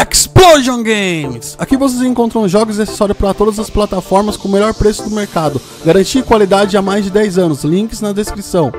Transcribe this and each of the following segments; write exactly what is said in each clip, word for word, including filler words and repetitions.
Explosion Games! Aqui vocês encontram jogos e acessórios para todas as plataformas com o melhor preço do mercado. Garantia e qualidade há mais de dez anos. Links na descrição.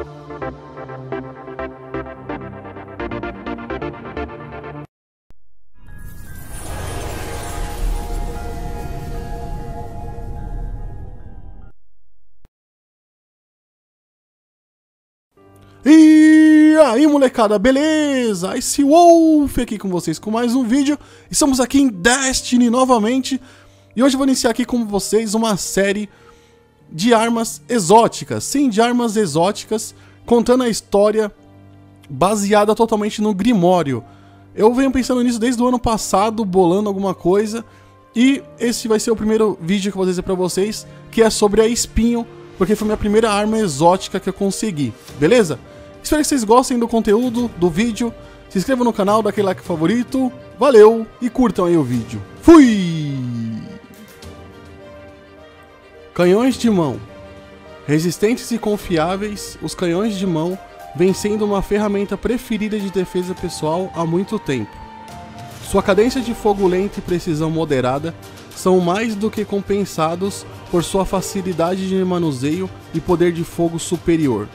E aí, molecada, beleza? Ice Wolf aqui com vocês com mais um vídeo. Estamos aqui em Destiny novamente. E hoje eu vou iniciar aqui com vocês uma série de armas exóticas. Sim, de armas exóticas, contando a história baseada totalmente no Grimório. Eu venho pensando nisso desde o ano passado, bolando alguma coisa. E esse vai ser o primeiro vídeo que eu vou dizer pra vocês, que é sobre a Espinho, porque foi minha primeira arma exótica que eu consegui, beleza? Espero que vocês gostem do conteúdo, do vídeo. Se inscrevam no canal, dá aquele like favorito. Valeu e curtam aí o vídeo. Fui! Canhões de mão. Resistentes e confiáveis, os canhões de mão vêm sendo uma ferramenta preferida de defesa pessoal há muito tempo. Sua cadência de fogo lento e precisão moderada são mais do que compensados por sua facilidade de manuseio e poder de fogo superior.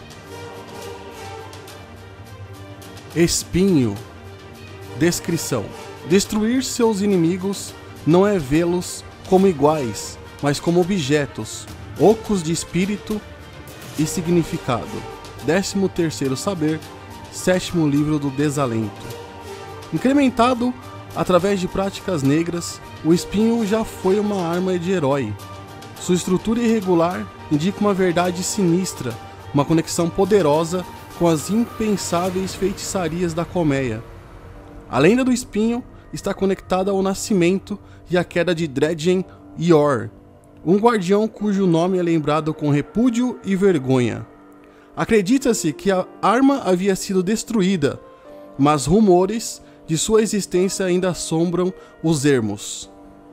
Espinho. Descrição: destruir seus inimigos não é vê-los como iguais, mas como objetos, ocos de espírito e significado. Décimo terceiro saber, sétimo livro do desalento. Incrementado através de práticas negras, o espinho já foi uma arma de herói. Sua estrutura irregular indica uma verdade sinistra, uma conexão poderosa com as impensáveis feitiçarias da colmeia. A lenda do espinho está conectada ao nascimento e à queda de Dredgen Yor, um guardião cujo nome é lembrado com repúdio e vergonha. Acredita-se que a arma havia sido destruída, mas rumores de sua existência ainda assombram os ermos.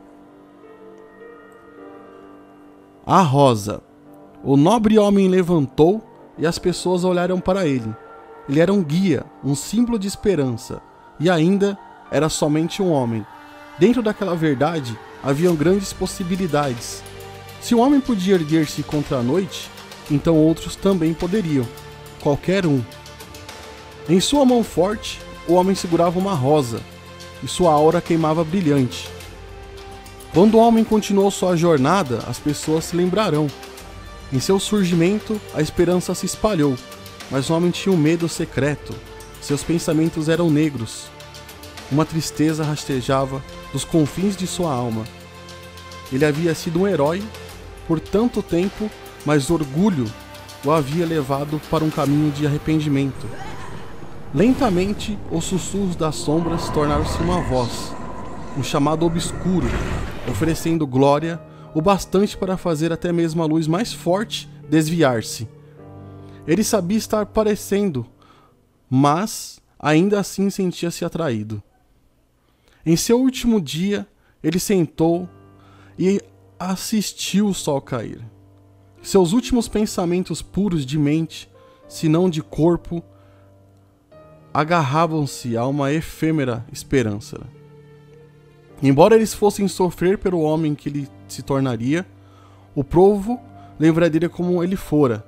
A rosa. O nobre homem levantou e as pessoas olharam para ele. Ele era um guia, um símbolo de esperança, e ainda era somente um homem. Dentro daquela verdade haviam grandes possibilidades. Se um homem podia erguer-se contra a noite, então outros também poderiam. Qualquer um. Em sua mão forte, o homem segurava uma rosa, e sua aura queimava brilhante. Quando o homem continuou sua jornada, as pessoas se lembrarão. Em seu surgimento, a esperança se espalhou, mas o homem tinha um medo secreto. Seus pensamentos eram negros. Uma tristeza rastejava dos confins de sua alma. Ele havia sido um herói por tanto tempo, mas orgulho o havia levado para um caminho de arrependimento. Lentamente, os sussurros das sombras tornaram-se uma voz, um chamado obscuro, oferecendo glória o bastante para fazer até mesmo a luz mais forte desviar-se. Ele sabia estar parecendo, mas ainda assim sentia-se atraído. Em seu último dia, ele sentou e assistiu o sol cair. Seus últimos pensamentos puros de mente, se não de corpo, agarravam-se a uma efêmera esperança. Embora eles fossem sofrer pelo homem que ele se tornaria, o povo lembraria como ele fora.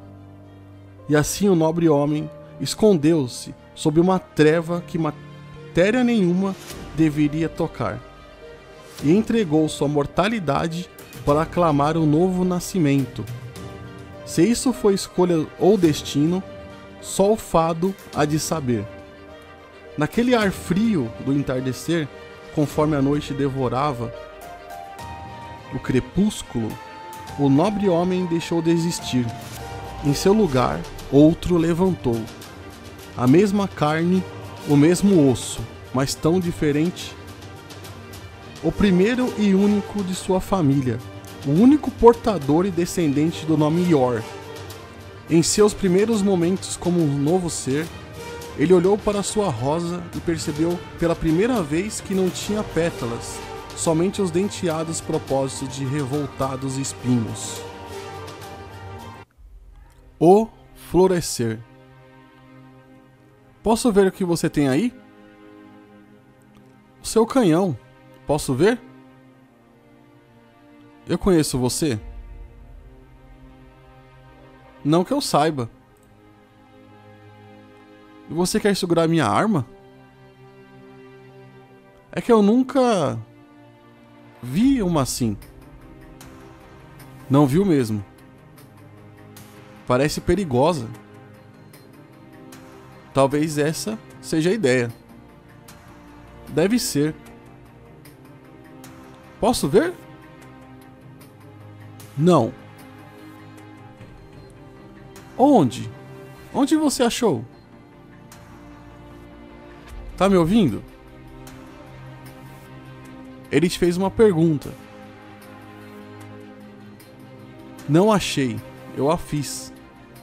E assim o nobre homem escondeu-se sob uma treva que matéria nenhuma deveria tocar, e entregou sua mortalidade para aclamar um novo nascimento. Se isso foi escolha ou destino, só o fado há de saber. Naquele ar frio do entardecer, conforme a noite devorava o crepúsculo, o nobre homem deixou de existir. Em seu lugar, outro levantou. A mesma carne, o mesmo osso, mas tão diferente. O primeiro e único de sua família, o único portador e descendente do nome Yor. Em seus primeiros momentos como um novo ser, ele olhou para sua rosa e percebeu pela primeira vez que não tinha pétalas, somente os denteados propósitos de revoltados espinhos. O florescer. Posso ver o que você tem aí? O seu canhão. Posso ver? Eu conheço você? Não que eu saiba. E você quer segurar minha arma? É que eu nunca vi uma assim. Não viu mesmo. Parece perigosa. Talvez essa seja a ideia. Deve ser. Posso ver? Não. Onde? Onde você achou? Tá me ouvindo? Ele te fez uma pergunta. Não achei. Eu a fiz.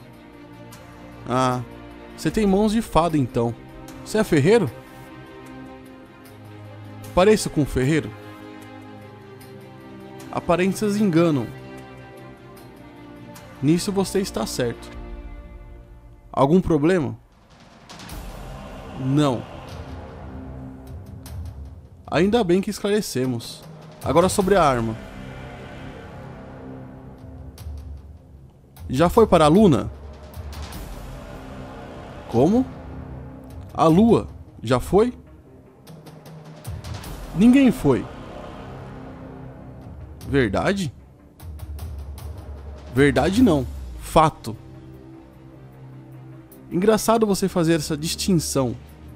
Ah, você tem mãos de fada então. Você é ferreiro? Pareço com um ferreiro? Aparências enganam. Nisso você está certo. Algum problema? Não. Ainda bem que esclarecemos. Agora sobre a arma. Já foi para a Luna? Como? A Lua já foi? Ninguém foi. Verdade? Verdade não. Fato. Engraçado você fazer essa distinção.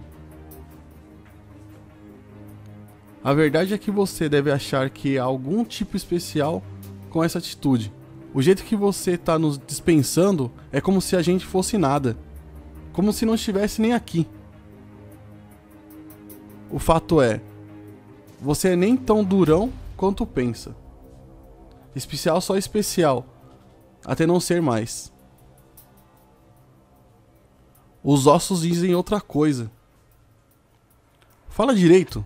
A verdade é que você deve achar que há algum tipo especial com essa atitude. O jeito que você está nos dispensando é como se a gente fosse nada. Como se não estivesse nem aqui. O fato é, você é nem tão durão quanto pensa. Especial só especial, até não ser mais. Os ossos dizem outra coisa. Fala direito.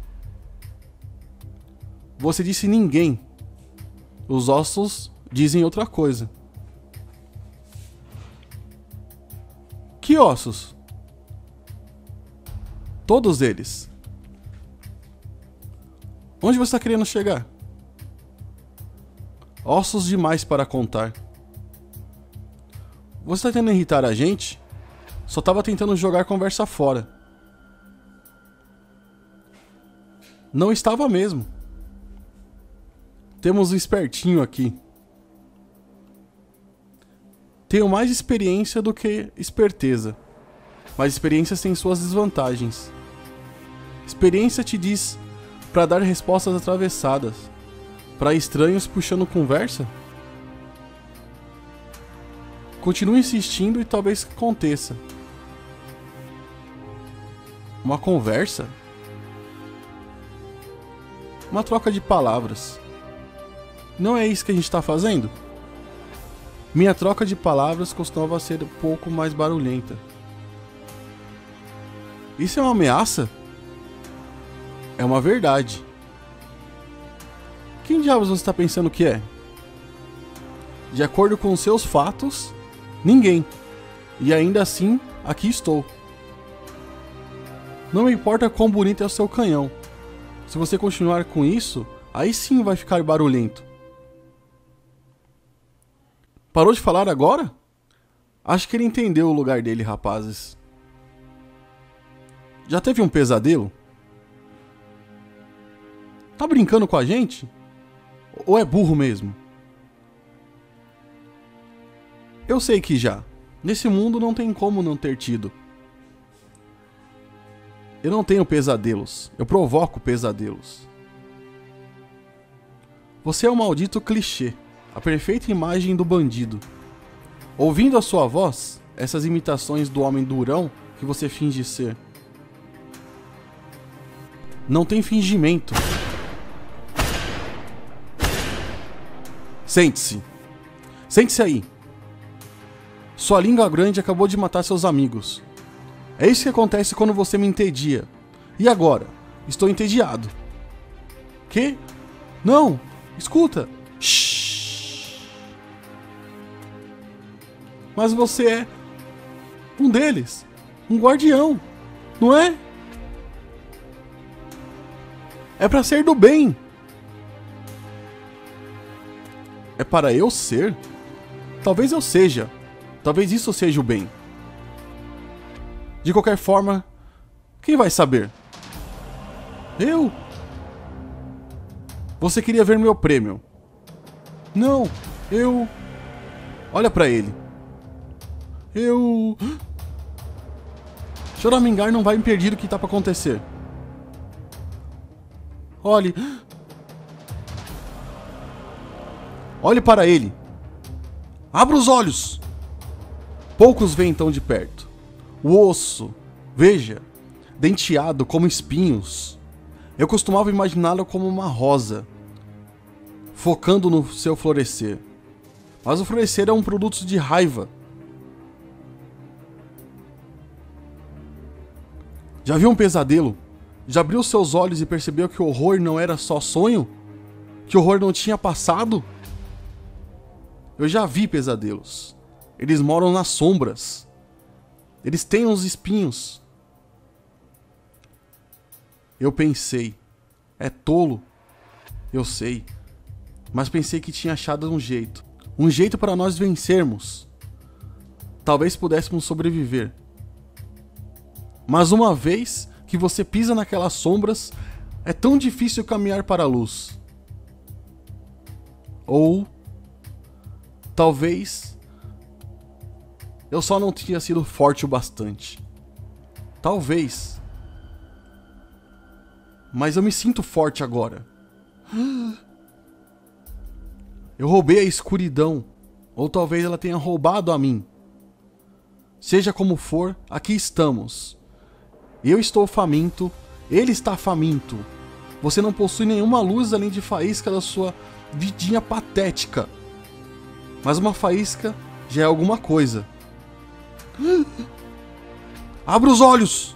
Você disse ninguém. Os ossos dizem outra coisa. Que ossos? Todos eles. Onde você está querendo chegar? Ossos demais para contar. Você está tentando irritar a gente? Só estava tentando jogar conversa fora. Não estava mesmo. Temos um espertinho aqui. Tenho mais experiência do que esperteza. Mas experiências têm suas desvantagens. Experiência te diz para dar respostas atravessadas. Para estranhos puxando conversa? Continue insistindo e talvez aconteça. Uma conversa? Uma troca de palavras. Não é isso que a gente está fazendo? Minha troca de palavras costumava ser um pouco mais barulhenta. Isso é uma ameaça? É uma verdade. Quem diabos você está pensando que é? De acordo com os seus fatos, ninguém. E ainda assim, aqui estou. Não me importa quão bonito é o seu canhão. Se você continuar com isso, aí sim vai ficar barulhento. Parou de falar agora? Acho que ele entendeu o lugar dele, rapazes. Já teve um pesadelo? Tá brincando com a gente? Ou é burro mesmo? Eu sei que já. Nesse mundo não tem como não ter tido. Eu não tenho pesadelos. Eu provoco pesadelos. Você é um maldito clichê. A perfeita imagem do bandido. Ouvindo a sua voz, essas imitações do homem durão que você finge ser. Não tem fingimento. Sente-se. Sente-se aí. Sua língua grande acabou de matar seus amigos. É isso que acontece quando você me entedia. E agora? Estou entediado. Que? Não! Escuta! Shhh! Mas você é um deles. Um guardião. Não é? É para ser do bem. É para eu ser? Talvez eu seja. Talvez isso seja o bem. De qualquer forma, quem vai saber? Eu? Você queria ver meu prêmio? Não, eu... Olha pra ele. Eu... Choramingar não vai impedir o que tá pra acontecer. Olhe... Olhe para ele. Abra os olhos. Poucos veem tão de perto. O osso, veja, denteado como espinhos. Eu costumava imaginá-lo como uma rosa, focando no seu florescer. Mas o florescer é um produto de raiva. Já viu um pesadelo? Já abriu seus olhos e percebeu que o horror não era só sonho? Que o horror não tinha passado? Eu já vi pesadelos. Eles moram nas sombras. Eles têm uns espinhos. Eu pensei, é tolo, eu sei, mas pensei que tinha achado um jeito. Um jeito para nós vencermos. Talvez pudéssemos sobreviver. Mas uma vez que você pisa naquelas sombras, é tão difícil caminhar para a luz. Ou talvez eu só não tinha sido forte o bastante. Talvez. Mas eu me sinto forte agora. Eu roubei a escuridão. Ou talvez ela tenha roubado a mim. Seja como for, aqui estamos. Eu estou faminto. Ele está faminto. Você não possui nenhuma luz além de faísca da sua vidinha patética. Mas uma faísca já é alguma coisa. Abra os olhos!